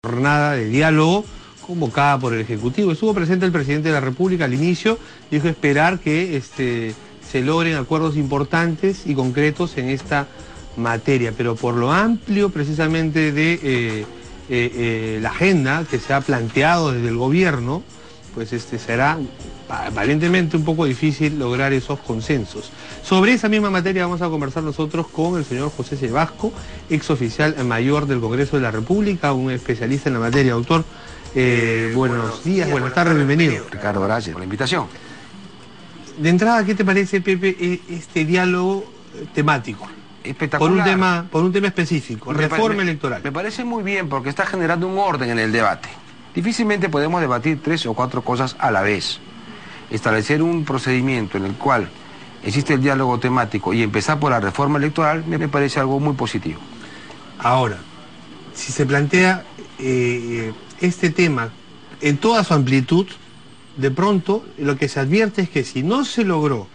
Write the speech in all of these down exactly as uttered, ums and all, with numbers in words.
Jornada de diálogo convocada por el Ejecutivo. Estuvo presente el presidente de la República al inicio, dijo esperar que este, se logren acuerdos importantes y concretos en esta materia, pero por lo amplio precisamente de eh, eh, eh, la agenda que se ha planteado desde el gobierno, pues este, será aparentemente un poco difícil lograr esos consensos. Sobre esa misma materia vamos a conversar nosotros con el señor José Sebasco, ex oficial mayor del Congreso de la República, un especialista en la materia. Doctor, eh, buenos, buenos días, buenas tardes, bienvenido. Ricardo, gracias por la invitación. De entrada, ¿qué te parece, Pepe, este diálogo temático? Espectacular. Por un tema, por un tema específico, me reforma me, electoral. Me parece muy bien porque está generando un orden en el debate. Difícilmente podemos debatir tres o cuatro cosas a la vez. Establecer un procedimiento en el cual existe el diálogo temático y empezar por la reforma electoral me parece algo muy positivo. Ahora, si se plantea eh, este tema en toda su amplitud, de pronto lo que se advierte es que si no se logró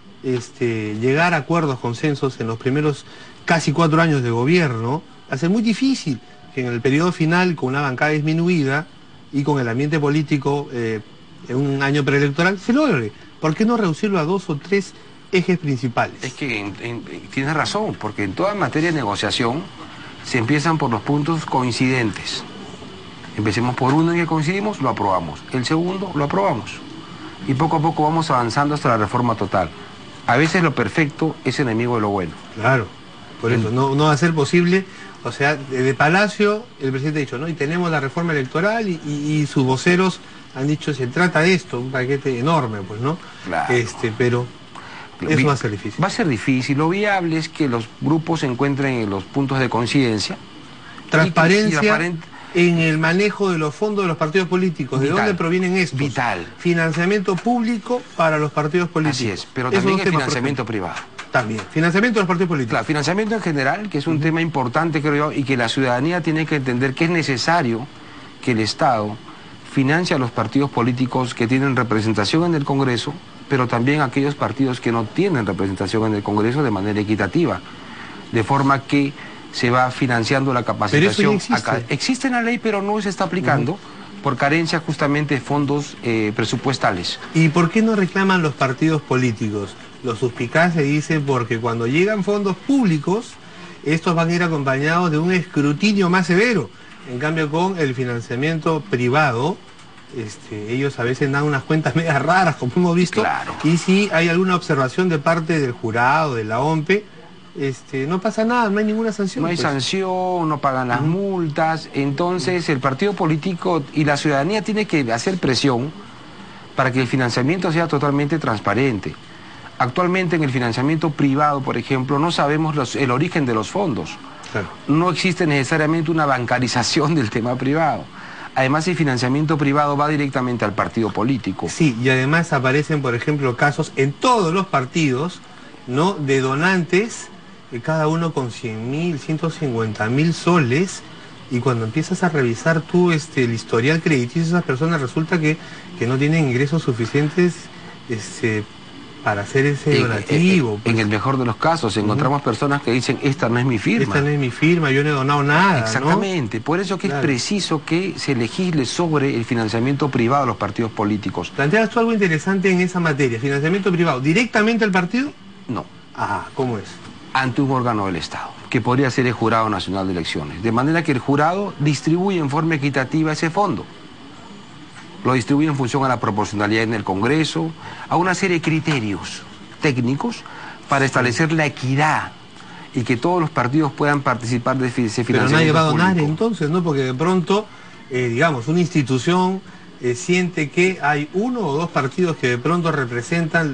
este, llegar a acuerdos, consensos en los primeros casi cuatro años de gobierno, va a ser muy difícil que en el periodo final, con una bancada disminuida y con el ambiente político eh, en un año preelectoral, se logre. ¿Por qué no reducirlo a dos o tres ejes principales? Es que en, en, tienes razón, porque en toda materia de negociación se empiezan por los puntos coincidentes. Empecemos por uno en que coincidimos, lo aprobamos. El segundo, lo aprobamos. Y poco a poco vamos avanzando hasta la reforma total. A veces lo perfecto es enemigo de lo bueno. Claro, por eso, no, no va a ser posible. O sea, desde Palacio el presidente ha dicho, ¿no? Y tenemos la reforma electoral y, y, y sus voceros han dicho, se trata de esto, un paquete enorme, pues, ¿no? Claro. Este, pero eso va a ser difícil. Va a ser difícil. Lo viable es que los grupos se encuentren en los puntos de coincidencia. Transparencia y, y aparent... en el manejo de los fondos de los partidos políticos. Vital. ¿De dónde provienen estos? Vital. Financiamiento público para los partidos políticos. Así es, pero Eso también es el tema financiamiento privado. También. Financiamiento de los partidos políticos. Claro, financiamiento en general, que es un uh-huh. tema importante, creo yo, y que la ciudadanía tiene que entender que es necesario que el Estado financie a los partidos políticos que tienen representación en el Congreso, pero también a aquellos partidos que no tienen representación en el Congreso de manera equitativa, de forma que se va financiando la capacitación. Pero eso no existe. Acá. Existe en la ley, pero no se está aplicando uh-huh. por carencia justamente de fondos eh, presupuestales. ¿Y por qué no reclaman los partidos políticos? Los suspicaces dicen porque cuando llegan fondos públicos, estos van a ir acompañados de un escrutinio más severo. En cambio, con el financiamiento privado, este, ellos a veces dan unas cuentas medias raras, como hemos visto. Claro. Y si hay alguna observación de parte del jurado, de la O M P E, este, no pasa nada, no hay ninguna sanción. No hay pues. sanción, no pagan las uh-huh. multas. Entonces, el partido político y la ciudadanía tiene que hacer presión para que el financiamiento sea totalmente transparente. Actualmente en el financiamiento privado, por ejemplo, no sabemos los, el origen de los fondos. Claro. No existe necesariamente una bancarización del tema privado. Además, el financiamiento privado va directamente al partido político. Sí, y además aparecen, por ejemplo, casos en todos los partidos, ¿no?, de donantes, eh, cada uno con cien mil, ciento cincuenta mil soles, y cuando empiezas a revisar tú este, el historial crediticio de esas personas, resulta que, que no tienen ingresos suficientes este, para hacer ese en, donativo. En, pues. en el mejor de los casos encontramos uh-huh. personas que dicen, esta no es mi firma. Esta no es mi firma, yo no he donado nada. Exactamente, ¿no? Por eso que claro. es preciso que se legisle sobre el financiamiento privado de los partidos políticos. ¿Planteas tú algo interesante en esa materia? ¿Financiamiento privado directamente al partido? No. Ah, ¿cómo es? Ante un órgano del Estado, que podría ser el Jurado Nacional de Elecciones. De manera que el jurado distribuye en forma equitativa ese fondo. Lo distribuye en función a la proporcionalidad en el Congreso, a una serie de criterios técnicos para establecer la equidad y que todos los partidos puedan participar de ese financiamiento. Pero nadie va a donar público. Entonces, ¿no? Porque de pronto, eh, digamos, una institución eh, siente que hay uno o dos partidos que de pronto representan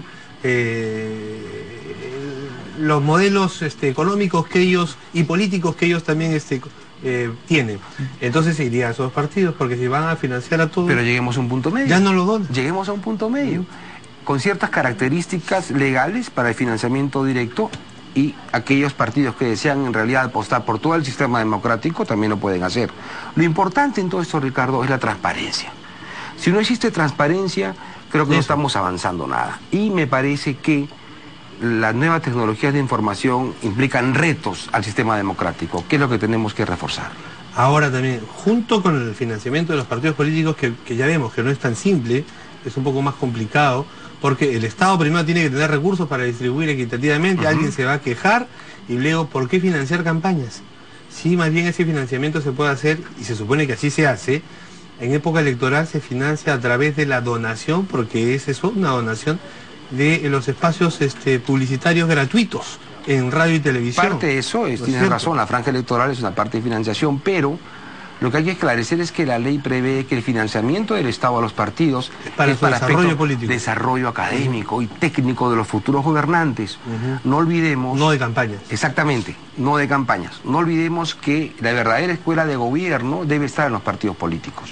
eh, los modelos este, económicos que ellos y políticos que ellos también este, eh, tienen. Entonces se irían a esos partidos, porque si van a financiar a todos... Pero lleguemos a un punto medio. Ya no lo donan. Lleguemos a un punto medio, uh-huh. con ciertas características legales para el financiamiento directo, y aquellos partidos que desean en realidad apostar por todo el sistema democrático también lo pueden hacer. Lo importante en todo esto, Ricardo, es la transparencia. Si no existe transparencia, creo que Eso. no estamos avanzando nada. Y me parece que las nuevas tecnologías de información implican retos al sistema democrático, que es lo que tenemos que reforzar. Ahora también, junto con el financiamiento de los partidos políticos, que, que ya vemos que no es tan simple, es un poco más complicado, porque el Estado primero tiene que tener recursos para distribuir equitativamente, uh-huh. Alguien se va a quejar, y luego, ¿por qué financiar campañas? Sí, más bien ese financiamiento se puede hacer, y se supone que así se hace, en época electoral se financia a través de la donación, porque es eso, una donación de los espacios este, publicitarios gratuitos en radio y televisión. Parte de eso, es, tienes razón, la franja electoral es una parte de financiación, pero lo que hay que esclarecer es que la ley prevé que el financiamiento del Estado a los partidos es para, es para desarrollo político, desarrollo académico uh-huh. y técnico de los futuros gobernantes. Uh-huh. No olvidemos... No de campañas. Exactamente, no de campañas. No olvidemos que la verdadera escuela de gobierno debe estar en los partidos políticos.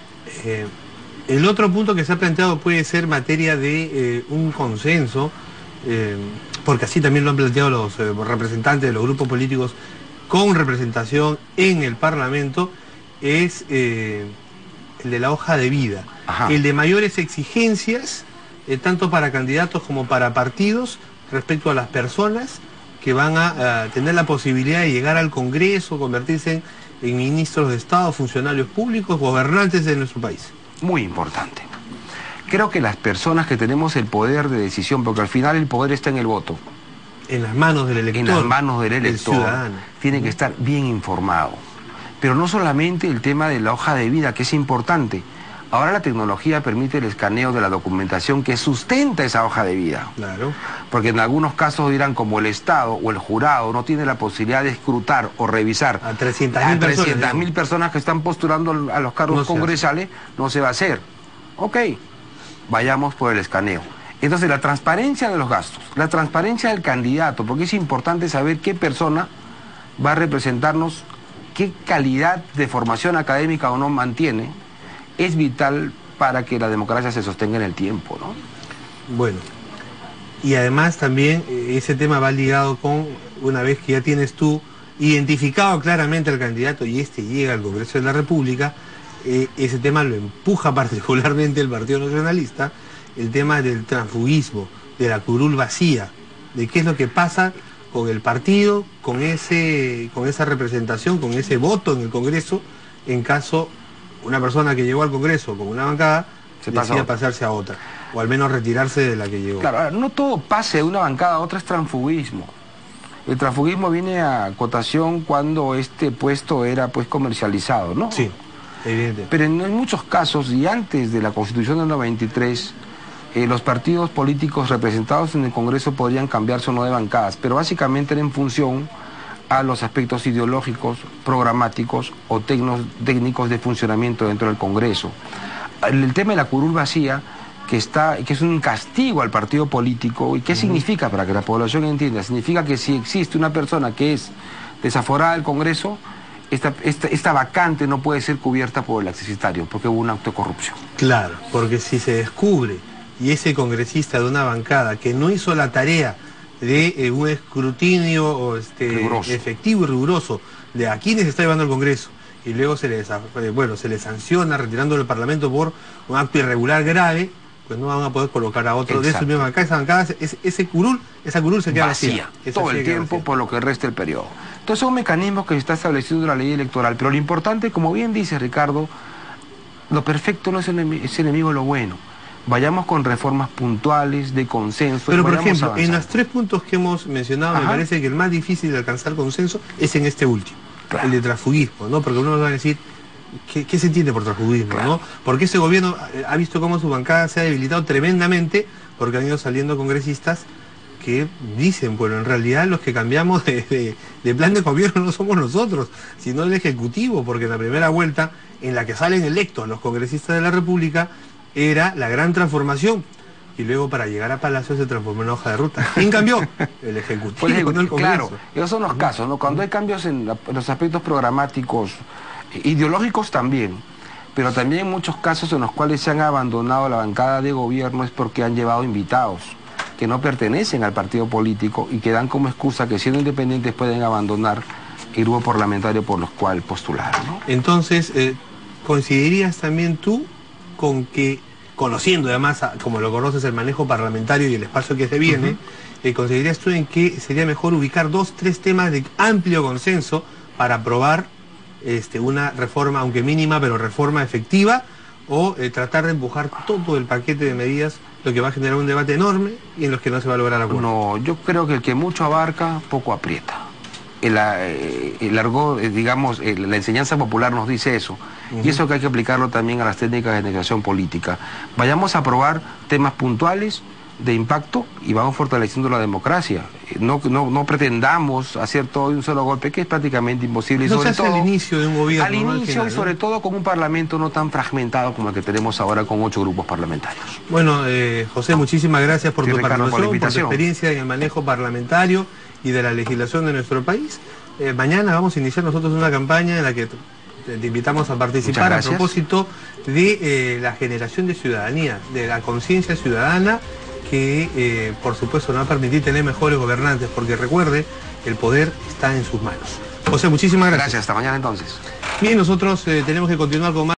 Eh, el otro punto que se ha planteado puede ser materia de eh, un consenso, eh, porque así también lo han planteado los eh, representantes de los grupos políticos con representación en el Parlamento, es eh, el de la hoja de vida. Ajá. El de mayores exigencias, eh, tanto para candidatos como para partidos, respecto a las personas que van a, a tener la posibilidad de llegar al Congreso, convertirse en, en ministros de Estado, funcionarios públicos, gobernantes de nuestro país. Muy importante. Creo que las personas que tenemos el poder de decisión, porque al final el poder está en el voto, en las manos del elector, en las manos del elector, del ciudadano, tiene que estar bien informado. Pero no solamente el tema de la hoja de vida, que es importante. Ahora la tecnología permite el escaneo de la documentación que sustenta esa hoja de vida. Claro. Porque en algunos casos dirán, como el Estado o el jurado no tiene la posibilidad de escrutar o revisar a trescientas mil personas, personas que están postulando a los cargos no congresales, no se va a hacer. Ok, vayamos por el escaneo. Entonces la transparencia de los gastos, la transparencia del candidato, porque es importante saber qué persona va a representarnos, qué calidad de formación académica o no mantiene, es vital para que la democracia se sostenga en el tiempo, ¿no? Bueno, y además también ese tema va ligado con, una vez que ya tienes tú identificado claramente al candidato y este llega al Congreso de la República, eh, ese tema lo empuja particularmente el Partido Nacionalista, el tema del transfugismo, de la curul vacía, de qué es lo que pasa con el partido, con ese, con esa representación, con ese voto en el Congreso, en caso una persona que llegó al Congreso con una bancada se decida pasarse a otra, o al menos retirarse de la que llegó. Claro, no todo pase de una bancada a otra es transfugismo. El transfugismo viene a cotación cuando este puesto era pues comercializado, ¿no? Sí, evidente. Pero en, en muchos casos, y antes de la Constitución del noventa y tres, Eh, los partidos políticos representados en el Congreso podrían cambiarse o no de bancadas, pero básicamente era en función a los aspectos ideológicos, programáticos o tecnos, técnicos de funcionamiento dentro del Congreso. El, el tema de la curul vacía, que, está, que es un castigo al partido político, ¿y qué uh-huh. significa para que la población entienda? Significa que si existe una persona que es desaforada del Congreso, esta, esta, esta vacante no puede ser cubierta por el accesitario, porque hubo un acto de corrupción. Claro, porque si se descubre y ese congresista de una bancada que no hizo la tarea de eh, un escrutinio o este, efectivo y riguroso de a quienes está llevando el Congreso, y luego se les, eh, bueno, se les sanciona retirándolo del Parlamento por un acto irregular grave, pues no van a poder colocar a otro Exacto. de su misma bancada. Esa bancada, ese, ese curul, esa curul se queda vacía, vacía todo el tiempo por lo que resta el periodo. Entonces son mecanismos que se está estableciendo en la ley electoral, pero lo importante, como bien dice Ricardo, lo perfecto no es, enemigo, es enemigo de lo bueno. Vayamos con reformas puntuales, de consenso. Pero por ejemplo, avanzando. En los tres puntos que hemos mencionado, Ajá. me parece que el más difícil de alcanzar consenso es en este último, claro. el de transfugismo, ¿no? Porque uno va a decir, ¿qué, qué se entiende por transfugismo, claro. ¿no? Porque ese gobierno ha visto cómo su bancada se ha debilitado tremendamente, porque han ido saliendo congresistas que dicen, bueno, en realidad los que cambiamos de, de, de plan de gobierno no somos nosotros, sino el Ejecutivo, porque en la primera vuelta, en la que salen electos los congresistas de la República, era la gran transformación, y luego para llegar a Palacio se transformó en una hoja de ruta. ¿Quién cambió? El Ejecutivo, pues, no el Congreso. Claro, esos son los casos, ¿no? Cuando hay cambios en, la, en los aspectos programáticos, ideológicos también, pero también en muchos casos en los cuales se han abandonado la bancada de gobierno es porque han llevado invitados que no pertenecen al partido político y que dan como excusa que siendo independientes pueden abandonar el grupo parlamentario por los cuales postularon, ¿no? Entonces, eh, ¿coincidirías también tú con que, conociendo además, a, como lo conoces, el manejo parlamentario y el espacio que se viene, uh-huh. eh, ¿considerarías tú en que sería mejor ubicar dos, tres temas de amplio consenso para aprobar este, una reforma, aunque mínima, pero reforma efectiva, o eh, tratar de empujar todo el paquete de medidas, lo que va a generar un debate enorme y en los que no se va a lograr acuerdo? No, yo creo que el que mucho abarca, poco aprieta. El, el argot, digamos, el, la enseñanza popular nos dice eso. Uh-huh. Y eso que hay que aplicarlo también a las técnicas de negociación política. Vayamos a aprobar temas puntuales de impacto y vamos fortaleciendo la democracia. No, no, no pretendamos hacer todo de un solo golpe, que es prácticamente imposible. Y no sobre se hace todo, al inicio de un gobierno. Al inicio, al final, y sobre ¿no? todo con un parlamento no tan fragmentado como el que tenemos ahora con ocho grupos parlamentarios. Bueno, eh, José, muchísimas gracias por sí, tu Ricardo, participación, por, por tu experiencia en el manejo parlamentario y de la legislación de nuestro país. Eh, mañana vamos a iniciar nosotros una campaña en la que te, te invitamos a participar a propósito de eh, la generación de ciudadanía, de la conciencia ciudadana, que eh, por supuesto nos va a permitir tener mejores gobernantes, porque recuerde, el poder está en sus manos. José, muchísimas gracias. Gracias, hasta mañana entonces. Bien, nosotros eh, tenemos que continuar con más.